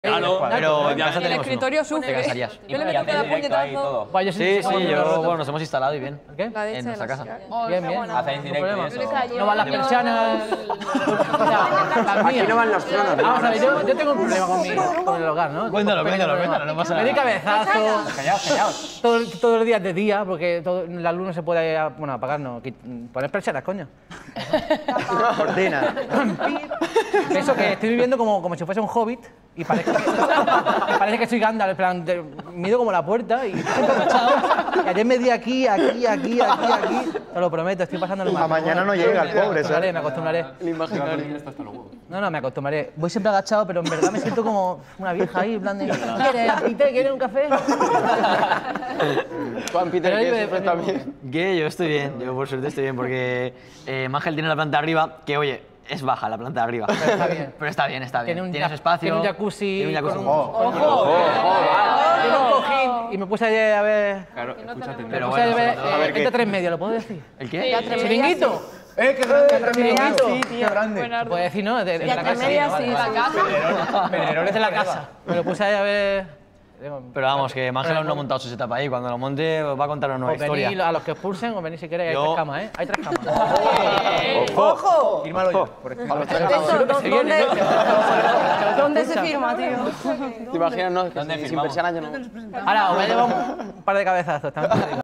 Claro, pero en casa el tenemos escritorio uno. sufre. Te cansarías. Yo le meto cada puñetazo. Sí, sí, bueno, nos hemos instalado y bien. ¿Qué? La de En nuestra casa. Bien, bien. Hacéis directo y eso. No van las persianas. Aquí no van los tronos. Vamos a ver, yo tengo un problema con el hogar, ¿no? Cuéntalo, no pasa Me di nada. cabezazo. Callaos. Todos los días de día, porque la luz no se puede, bueno, apagar, no, poner persianas, coño. Cortina. Eso que estoy viviendo como si fuese un hobbit y parece que soy Gandalf, en plan, mido como la puerta y estoy agachado. Y ayer me di aquí, te lo prometo, estoy pasando A mañana no llega el pobre, ¿sabes? Me acostumbraré. No, me acostumbraré. Voy siempre agachado, pero en verdad me siento como una vieja ahí, en plan de, ¿quieres un café? Juan Peter, Pero que ahí siempre está bien. ¿Qué? Yo estoy bien, yo por suerte estoy bien, porque Mangel tiene la planta de arriba, que oye, es baja la planta de arriba. Pero está bien. Pero está bien, está bien. Tiene su espacio. Tiene un jacuzzi. Tiene un jacuzzi. Con un, tiene un cojín. Y me puse ayer a ver. Claro, escúchate. Pero Me puse bueno, a ver sobre todo- entre 3 ¿lo puedo decir? ¿El qué? ¿Chiringuito? ¡Qué grande! Chiringuito. ¡Qué grande! ¿Se puede decir, no? De la casa. medias, sí. ¿La casa? Pedreroles de la casa. Me lo puse ayer a ver. Pero vamos, que Mangel aún no ha montado su setup ahí. Cuando lo monte va a contar una nueva O venid historia. a los que expulsen o venid si queréis. Hay Yo- 3 camas, ¿eh? Hay 3 camas. ¡Ojo! Fírmalo yo, por ejemplo. A los tres Eso, ganadores. ¿Dónde se firma, tío? ¿Te imaginas, no? Que ¿Dónde sin firmamos? persianas yo no... Ahora, os voy a llevar un par de cabezazos también.